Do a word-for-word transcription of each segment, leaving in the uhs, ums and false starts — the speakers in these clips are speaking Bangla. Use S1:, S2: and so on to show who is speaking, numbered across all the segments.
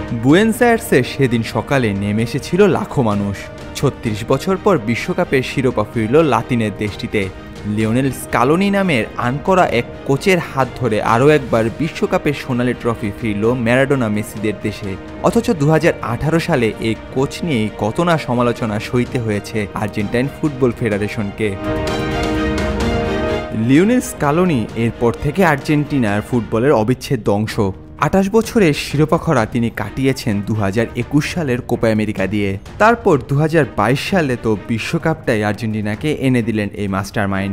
S1: বুয়েন্স আয়ার্সে সেদিন সকালে নেমে এসেছিল লাখো মানুষ। ছত্রিশ বছর পর বিশ্বকাপের শিরোপা ফিরল লাতিনের দেশটিতে। লিওনেল স্কালোনি নামের আনকরা এক কোচের হাত ধরে আরও একবার বিশ্বকাপের সোনালি ট্রফি ফিরল ম্যারাডোনা মেসিদের দেশে। অথচ দু হাজার আঠারো সালে এই কোচ নিয়েই কত না সমালোচনা সইতে হয়েছে আর্জেন্টাইন ফুটবল ফেডারেশনকে। লিওনেল স্কালোনি এরপর থেকে আর্জেন্টিনার ফুটবলের অবিচ্ছেদ্য অংশ। আঠাশ বছরের শিরোপা খরা তিনি কাটিয়েছেন দু হাজার একুশ সালের কোপা আমেরিকা দিয়ে। তারপর দু হাজার বাইশ সালে তো বিশ্বকাপটাই আর্জেন্টিনাকে এনে দিলেন এই মাস্টার মাইন্ড।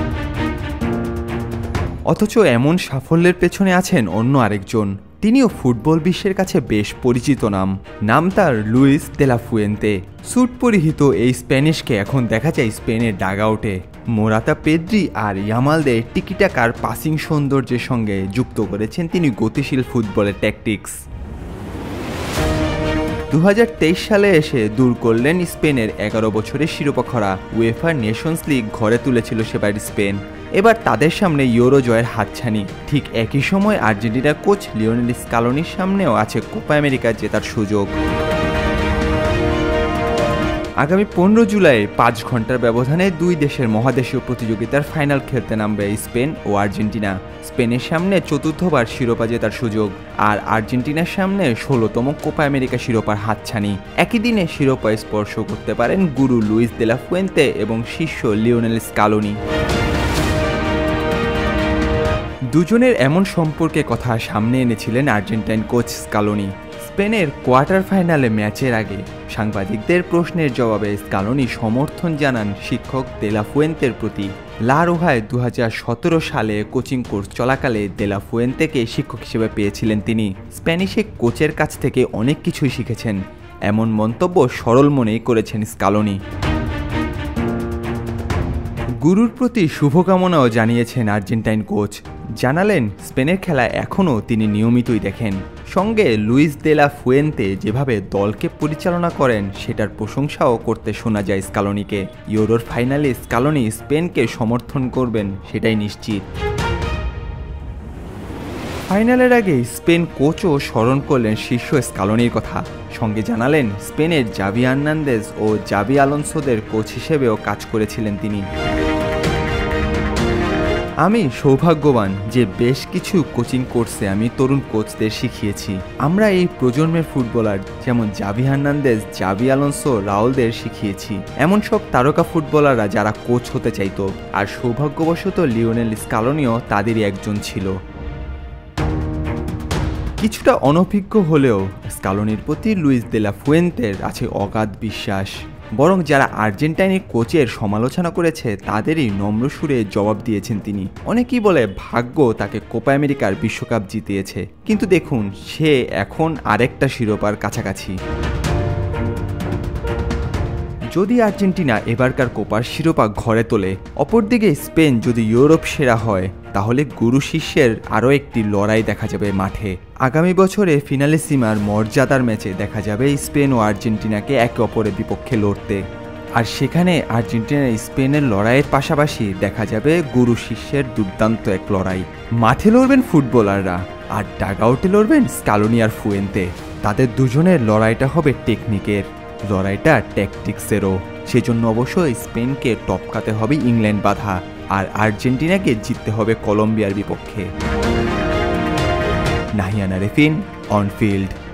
S1: অথচ এমন সাফল্যের পেছনে আছেন অন্য আরেকজন। তিনিও ফুটবল বিশ্বের কাছে বেশ পরিচিত নাম। নাম তার Luis de la Fuente. Sweet পরিহিত এই স্প্যানিশকে এখন দেখা যায় স্পেনের ডাগআউটে। মোরাতা, পেদ্রি আর ইয়ামালদের টিকিটাকার পাসিং সৌন্দর্যের সঙ্গে যুক্ত করেছেন তিনি গতিশীল ফুটবলের ট্যাকটিক্স। দু হাজার তেইশ সালে এসে দূর করলেন স্পেনের এগারো বছরের শিরোপা খরা। উয়েফা নেশনস লিগ ঘরে তুলেছিল সেবার স্পেন। এবার তাদের সামনে ইউরো জয়ের হাতছানি। ঠিক একই সময় আর্জেন্টিনার কোচ লিওনেল স্কালোনির সামনেও আছে কোপা আমেরিকা জেতার সুযোগ। আগামী পনেরো জুলাই পাঁচ ঘন্টার ব্যবধানে দুই দেশের মহাদেশীয় প্রতিযোগিতার ফাইনাল খেলতে নামবে স্পেন ও আর্জেন্টিনা। স্পেনের সামনে চতুর্থবার শিরোপা জেতার সুযোগ, আর আর্জেন্টিনার সামনে ষোলোতম কোপা আমেরিকা শিরোপার হাতছানি। একই দিনে শিরোপা স্পর্শ করতে পারেন গুরু লুইস দে লা ফুয়েন্তে এবং শিষ্য লিওনেল স্কালোনি। দুজনের এমন সম্পর্কে কথা সামনে এনেছিলেন আর্জেন্টাইন কোচ স্কালোনি। স্পেনের কোয়ার্টার ফাইনালে ম্যাচের আগে সাংবাদিকদের প্রশ্নের জবাবে স্কালোনি সমর্থন জানান শিক্ষক দে লা ফুয়েন্তের প্রতি। লা রোহায় দু হাজার সতেরো সালে কোচিং কোর্স চলাকালে দে লা ফুয়েন্তেকে শিক্ষক হিসেবে পেয়েছিলেন তিনি। স্প্যানিশে কোচের কাছ থেকে অনেক কিছুই শিখেছেন, এমন মন্তব্য সরল মনেই করেছেন স্কালোনি। গুরুর প্রতি শুভকামনাও জানিয়েছেন আর্জেন্টাইন কোচ। জানালেন স্পেনের খেলা এখনও তিনি নিয়মিতই দেখেন। সঙ্গে লুইস দে লা ফুয়েন্তে যেভাবে দলকে পরিচালনা করেন সেটার প্রশংসাও করতে শোনা যায় স্কালোনিকে। ইউরোর ফাইনালে স্কালোনি স্পেনকে সমর্থন করবেন সেটাই নিশ্চিত। ফাইনালের আগে স্পেন কোচও স্মরণ করলেন শীর্ষ স্কালোনির কথা। সঙ্গে জানালেন স্পেনের জাভি হার্নান্দেজ ও জাভি আলোনসোদের কোচ হিসেবেও কাজ করেছিলেন তিনি। আমি সৌভাগ্যবান যে বেশ কিছু কোচিং কোর্সে আমি তরুণ কোচদের শিখিয়েছি। আমরা এই প্রজন্মের ফুটবলার যেমন জাভি হার্নান্দেজ, জাভি আলোনসো, রাউলদের শিখিয়েছি, এমন সব তারকা ফুটবলাররা যারা কোচ হতে চাইতো। আর সৌভাগ্যবশত লিওনেল স্কালোনিও তাদেরই একজন ছিল। কিছুটা অনভিজ্ঞ হলেও স্কালোনির প্রতি লুইস দে লা ফুয়েন্তের আছে অগাধ বিশ্বাস। বরং যারা আর্জেন্টাইনি কোচের সমালোচনা করেছে তাদেরই নম্র সুরে জবাব দিয়েছেন তিনি। অনেকেই বলে ভাগ্য তাকে কোপা আমেরিকার বিশ্বকাপ জিতিয়েছে, কিন্তু দেখুন সে এখন আরেকটা শিরোপার কাছাকাছি। যদি আর্জেন্টিনা এবারকার কোপার শিরোপা ঘরে তোলে, অপরদিকে স্পেন যদি ইউরোপ সেরা হয়, তাহলে গুরু শিষ্যের আরও একটি লড়াই দেখা যাবে মাঠে। আগামী বছরে ফিনালিসিমার মর্যাদার ম্যাচে দেখা যাবে স্পেন ও আর্জেন্টিনাকে একে অপরের বিপক্ষে লড়তে। আর সেখানে আর্জেন্টিনা স্পেনের লড়াইয়ের পাশাপাশি দেখা যাবে গুরু শিষ্যের দুর্দান্ত এক লড়াই। মাঠে লড়বেন ফুটবলাররা, আর ডাগআউটে লড়বেন স্কালোনি আর ফুয়েন্তে। তাদের দুজনের লড়াইটা হবে টেকনিকের, লড়াইটা ট্যাকটিক্সেরও। সেজন্য অবশ্যই স্পেনকে টপকাতে হবে ইংল্যান্ড বাধা, আর আর্জেন্টিনাকে জিততে হবে কলম্বিয়ার বিপক্ষে। Nahian Arefin, on field.